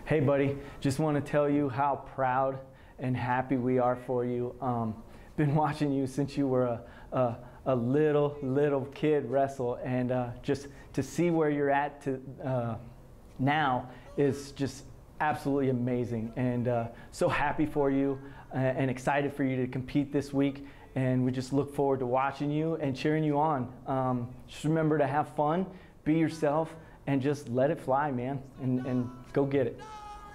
Hey buddy, just want to tell you how proud and happy we are for you. Been watching you since you were a little kid wrestle, and just to see where you're at now is just absolutely amazing, and so happy for you and excited for you to compete this week, and we just look forward to watching you and cheering you on. Just remember to have fun, be yourself, and just let it fly, man, and go get it.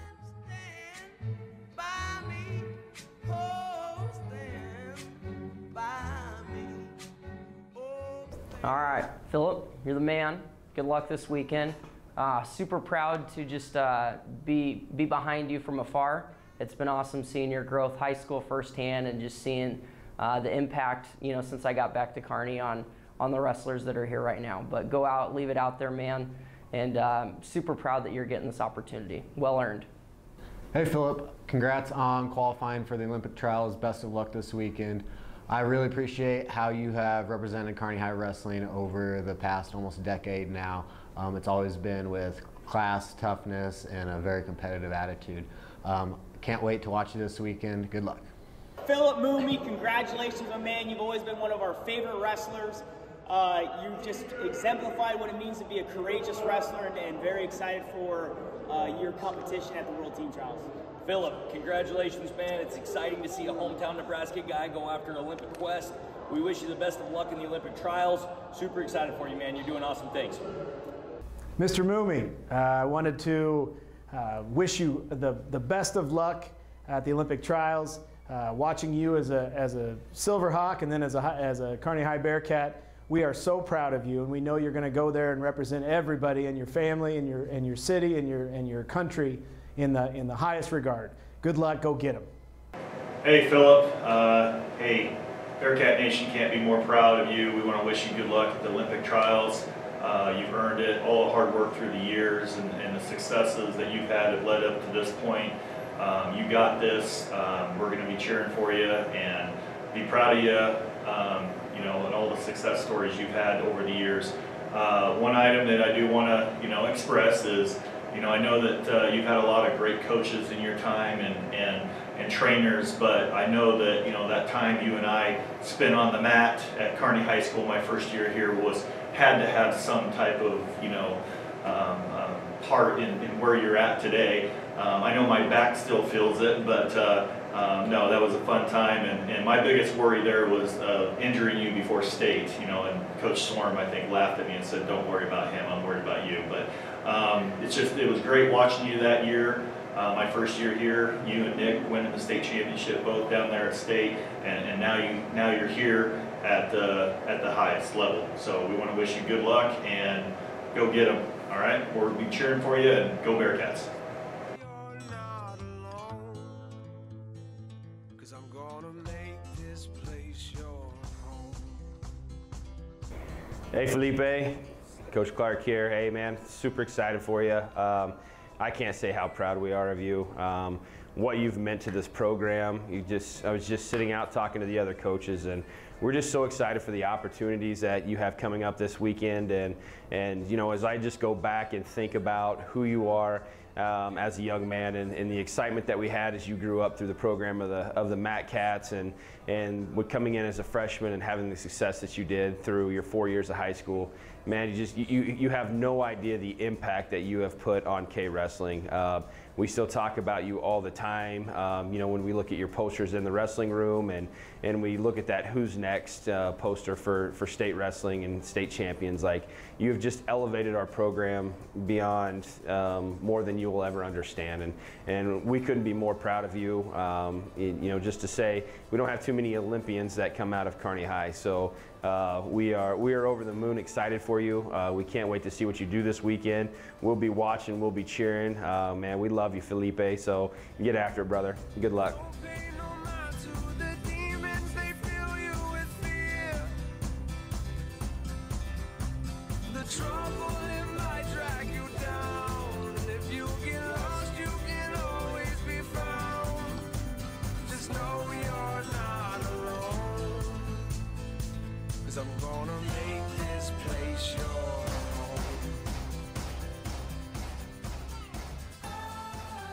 All right, Philip, you're the man. Good luck this weekend. Super proud to just be behind you from afar. It's been awesome seeing your growth, high school firsthand, and just seeing the impact, since I got back to Kearney on the wrestlers that are here right now. But go out, leave it out there, man, and super proud that you're getting this opportunity. Well earned. Hey, Philip. Congrats on qualifying for the Olympic trials. Best of luck this weekend. I really appreciate how you have represented Kearney High Wrestling over the past almost decade now. It's always been with class, toughness, and a very competitive attitude. Can't wait to watch you this weekend. Good luck. Philip Mooney, congratulations, my man. You've always been one of our favorite wrestlers. You've just exemplified what it means to be a courageous wrestler, and very excited for your competition at the World Team Trials. Philip, congratulations, man. It's exciting to see a hometown Nebraska guy go after an Olympic quest. We wish you the best of luck in the Olympic trials. Super excited for you, man. You're doing awesome things. Mr. Mooney, I wanted to wish you the best of luck at the Olympic trials. Watching you as a Silver Hawk and then as a Kearney High Bearcat, we are so proud of you, and we know you're going to go there and represent everybody in your family and your city and your country in the highest regard. Good luck. Go get them. Hey, Philip. Hey, Bearcat Nation can't be more proud of you. We want to wish you good luck at the Olympic trials. You've earned it. All the hard work through the years and the successes that you've had have led up to this point. You got this. We're going to be cheering for you and be proud of you, and all the success stories you've had over the years. One item that I do want to, express is, I know that you've had a lot of great coaches in your time and trainers, but I know that, that time you and I spent on the mat at Kearney High School my first year here had to have some type of, part in where you're at today. I know my back still feels it, but no, that was a fun time, and my biggest worry there was injuring you before state, and Coach Swarm, I think, laughed at me and said, don't worry about him, I'm worried about you. But it was great watching you that year. My first year here, you and Nick winning the state championship both down there at state, and now you're here at the highest level. So we want to wish you good luck and go get them. All right, we'll be cheering for you, and go Bearcats. Hey Felipe, Coach Clark here. Hey man, super excited for you. I can't say how proud we are of you. What you've meant to this program. I was just sitting out talking to the other coaches, and we're just so excited for the opportunities that you have coming up this weekend. And as I just go back and think about who you are as a young man, and the excitement that we had as you grew up through the program of the Matt Cats, and coming in as a freshman and having the success that you did through your 4 years of high school, man, you have no idea the impact that you have put on K Wrestling. We still talk about you all the time. When we look at your posters in the wrestling room, and we look at that Who's Next poster for state wrestling and state champions, like, you have just elevated our program beyond more than you will ever understand, and we couldn't be more proud of you. Just to say, we don't have too many Olympians that come out of Kearney High, so we are over the moon excited for you. We can't wait to see what you do this weekend. We'll be watching, we'll be cheering. Man, we love you, Felipe, so get after it, brother. Good luck. I'm gonna make this place your home.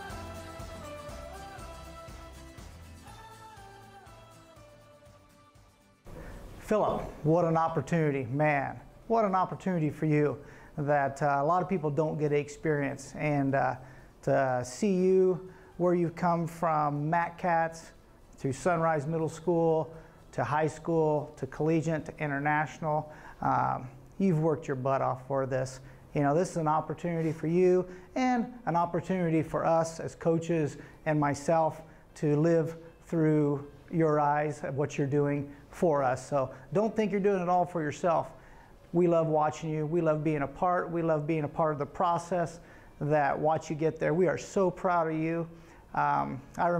Philip, what an opportunity, man. What an opportunity for you that a lot of people don't get to experience. And to see you where you've come from Matt Katz to Sunrise Middle School to high school to collegiate to international, you've worked your butt off for this. You know, this is an opportunity for you and an opportunity for us as coaches and myself to live through your eyes at what you're doing for us. So don't think you're doing it all for yourself. We love watching you. We love being a part. We love being a part of the process that watch you get there. We are so proud of you. I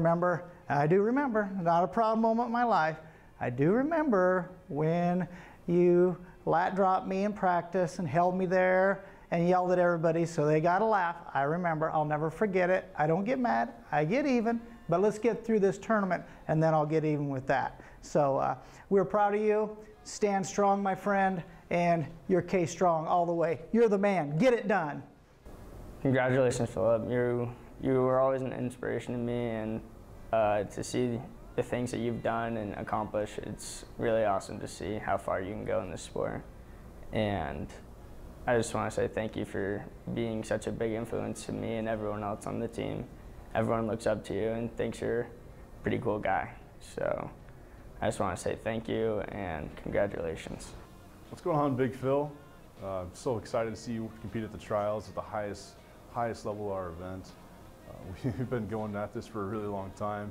do remember, not a proud moment in my life, I do remember when you lat dropped me in practice and held me there and yelled at everybody so they got a laugh. I remember. I'll never forget it. I don't get mad. I get even. But let's get through this tournament and then I'll get even with that. So we're proud of you. Stand strong, my friend, and you're K-Strong all the way. You're the man. Get it done. Congratulations, Philip. You were always an inspiration to me, and to see the things that you've done and accomplished, it's really awesome to see how far you can go in this sport. And I just want to say thank you for being such a big influence to me and everyone else on the team. Everyone looks up to you and thinks you're a pretty cool guy. So I just want to say thank you and congratulations. What's going on, Big Phil? I'm so excited to see you compete at the trials at the highest level of our event. We've been going at this for a really long time.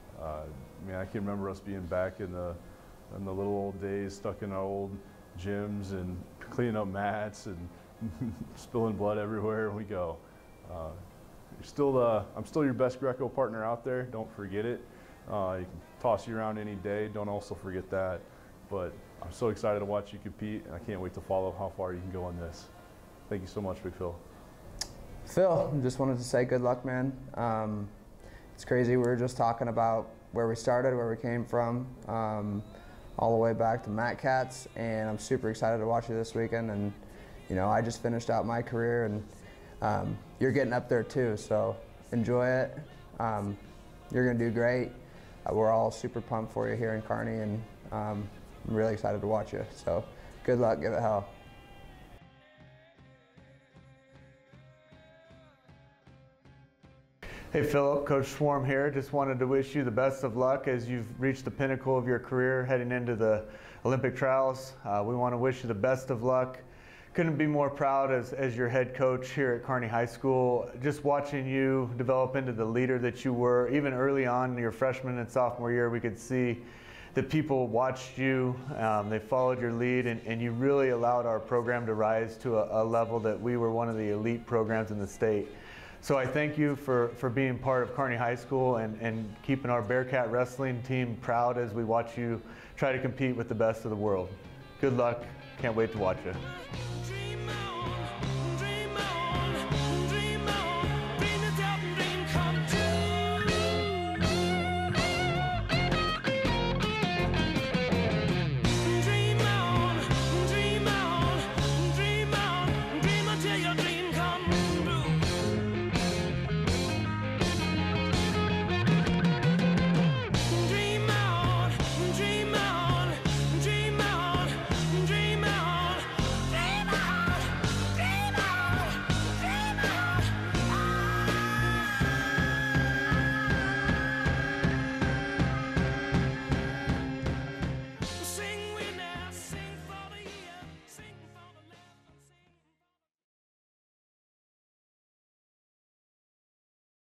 I can remember us being back in the little old days, stuck in our old gyms and cleaning up mats and spilling blood everywhere we go. I'm still your best Greco partner out there. Don't forget it. You can toss you around any day. Don't also forget that. But I'm so excited to watch you compete, and I can't wait to follow how far you can go on this. Thank you so much, Big Phil. Phil, just wanted to say good luck, man. It's crazy. We were just talking about where we started, where we came from, all the way back to Matt Katz, and I'm super excited to watch you this weekend. And you know, I just finished out my career, and you're getting up there too. So enjoy it. You're gonna do great. We're all super pumped for you here in Kearney, and I'm really excited to watch you. So good luck. Give it hell. Hey Philip, Coach Swarm here. Just wanted to wish you the best of luck as you've reached the pinnacle of your career heading into the Olympic trials. We want to wish you the best of luck. Couldn't be more proud as your head coach here at Kearney High School. Just watching you develop into the leader that you were, even early on in your freshman and sophomore year, we could see that people watched you, they followed your lead, and you really allowed our program to rise to a level that we were one of the elite programs in the state. So I thank you for being part of Kearney High School and keeping our Bearcat wrestling team proud as we watch you try to compete with the best of the world. Good luck. Can't wait to watch you.